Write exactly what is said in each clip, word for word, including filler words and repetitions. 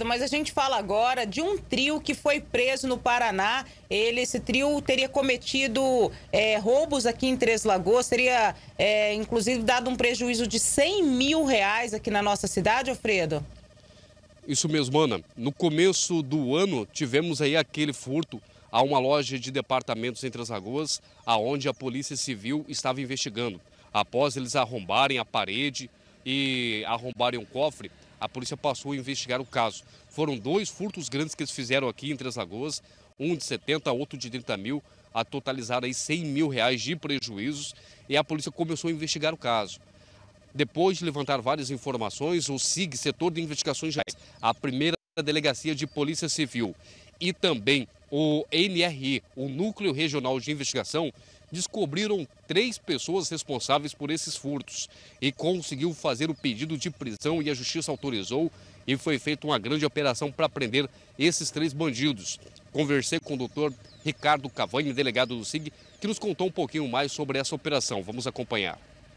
Mas a gente fala agora de um trio que foi preso no Paraná. Ele, esse trio teria cometido é, roubos aqui em Três Lagoas, teria é, inclusive dado um prejuízo de cem mil reais aqui na nossa cidade, Alfredo? Isso mesmo, Ana. No começo do ano, tivemos aí aquele furto a uma loja de departamentos em Três Lagoas, aonde a Polícia Civil estava investigando. Após eles arrombarem a parede e arrombarem um cofre, a polícia passou a investigar o caso. Foram dois furtos grandes que eles fizeram aqui em Três Lagoas, um de setenta, outro de trinta mil, a totalizar aí cem mil reais de prejuízos, e a polícia começou a investigar o caso. Depois de levantar várias informações, o S I G, Setor de Investigações Gerais, a primeira delegacia de Polícia Civil e também o N R I, o Núcleo Regional de Investigação, descobriram três pessoas responsáveis por esses furtos e conseguiu fazer o pedido de prisão, e a Justiça autorizou, e foi feita uma grande operação para prender esses três bandidos. Conversei com o doutor Ricardo Cavani, delegado do S I G, que nos contou um pouquinho mais sobre essa operação. Vamos acompanhar.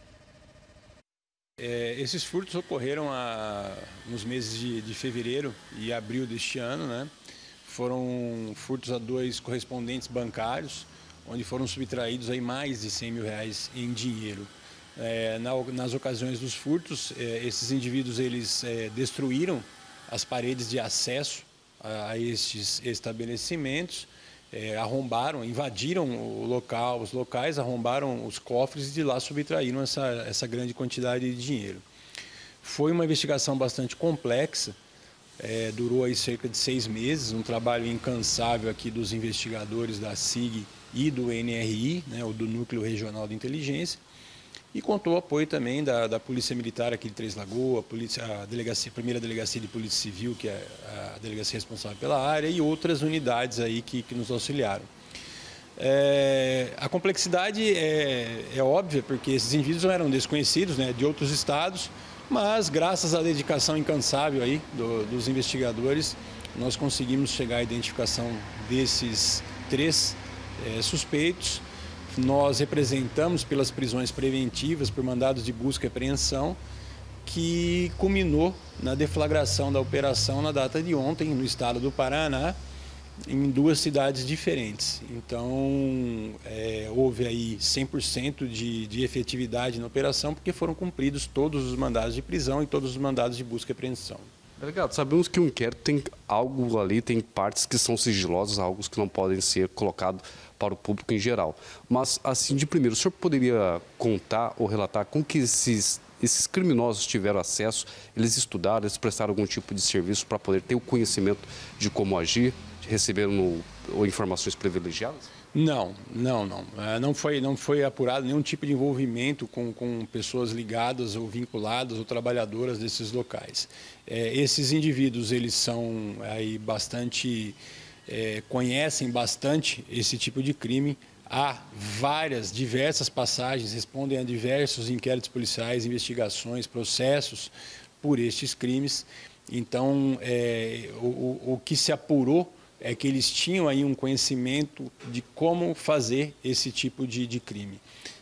É, esses furtos ocorreram a, nos meses de, de fevereiro e abril deste ano, né? Foram furtos a dois correspondentes bancários, onde foram subtraídos aí mais de cem mil reais em dinheiro. É, na, nas ocasiões dos furtos, é, esses indivíduos eles é, destruíram as paredes de acesso a, a estes estabelecimentos, é, arrombaram, invadiram o local, os locais, arrombaram os cofres e de lá subtraíram essa, essa grande quantidade de dinheiro. Foi uma investigação bastante complexa. É, durou aí cerca de seis meses, um trabalho incansável aqui dos investigadores da S I G e do N R I, né, o do Núcleo Regional de Inteligência, e contou o apoio também da, da Polícia Militar aqui de Três Lagoas, a, polícia, a, delegacia, a primeira delegacia de Polícia Civil, que é a delegacia responsável pela área, e outras unidades aí que, que nos auxiliaram. É, a complexidade é, é óbvia, porque esses indivíduos eram desconhecidos, né, de outros estados, mas graças à dedicação incansável aí do, dos investigadores, nós conseguimos chegar à identificação desses três é, suspeitos. Nós representamos pelas prisões preventivas, por mandados de busca e apreensão, que culminou na deflagração da operação na data de ontem, no estado do Paraná, em duas cidades diferentes. Então, é, houve aí cem por cento de, de efetividade na operação, porque foram cumpridos todos os mandados de prisão e todos os mandados de busca e apreensão. Delegado, sabemos que o inquérito tem algo ali, tem partes que são sigilosas, algo que não podem ser colocados para o público em geral. Mas, assim, de primeiro, o senhor poderia contar ou relatar como que esses, esses criminosos tiveram acesso, eles estudaram, eles prestaram algum tipo de serviço para poder ter o conhecimento de como agir? Receberam no, ou informações privilegiadas? Não, não, não. Não foi, não foi apurado nenhum tipo de envolvimento com, com pessoas ligadas ou vinculadas ou trabalhadoras desses locais. É, esses indivíduos, eles são aí bastante, é, conhecem bastante esse tipo de crime. Há várias, diversas passagens, respondem a diversos inquéritos policiais, investigações, processos por estes crimes. Então, é, o, o, o que se apurou é que eles tinham aí um conhecimento de como fazer esse tipo de, de crime.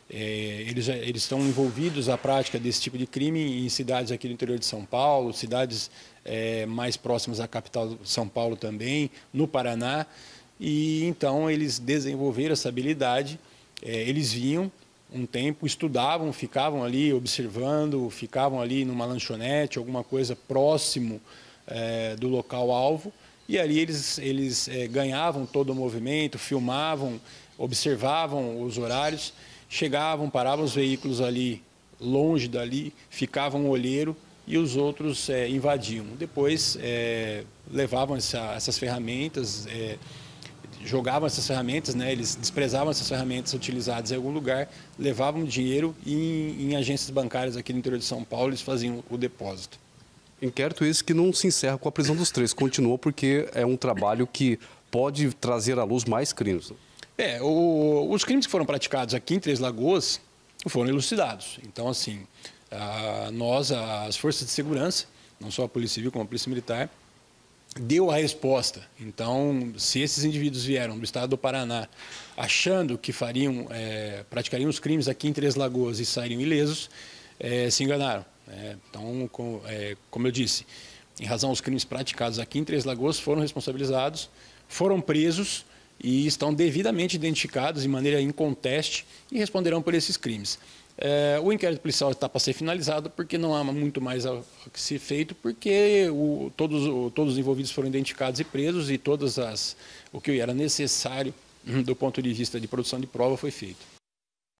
É, eles, eles estão envolvidos na prática desse tipo de crime em cidades aqui do interior de São Paulo, cidades é, mais próximas à capital de São Paulo também, no Paraná, e então eles desenvolveram essa habilidade, é, eles vinham um tempo, estudavam, ficavam ali observando, ficavam ali numa lanchonete, alguma coisa próximo é, do local-alvo, e ali eles, eles é, ganhavam todo o movimento, filmavam, observavam os horários, chegavam, paravam os veículos ali longe dali, ficavam um olheiro e os outros é, invadiam. Depois é, levavam essa, essas ferramentas, é, jogavam essas ferramentas, né, eles desprezavam essas ferramentas utilizadas em algum lugar, levavam dinheiro e em, em agências bancárias aqui no interior de São Paulo eles faziam o depósito. Inquérito esse que não se encerra com a prisão dos três, continua porque é um trabalho que pode trazer à luz mais crimes. É, o, os crimes que foram praticados aqui em Três Lagoas foram elucidados. Então, assim, a, nós, as forças de segurança, não só a Polícia Civil como a Polícia Militar, deu a resposta. Então, se esses indivíduos vieram do estado do Paraná achando que fariam, é, praticariam os crimes aqui em Três Lagoas e sairiam ilesos, é, se enganaram. É, então, com, é, como eu disse, em razão aos crimes praticados aqui em Três Lagoas, foram responsabilizados, foram presos e estão devidamente identificados de maneira inconteste e responderão por esses crimes. É, o inquérito policial está para ser finalizado porque não há muito mais a que ser feito, porque o, todos, o, todos os envolvidos foram identificados e presos e todas as, o que era necessário do ponto de vista de produção de prova foi feito.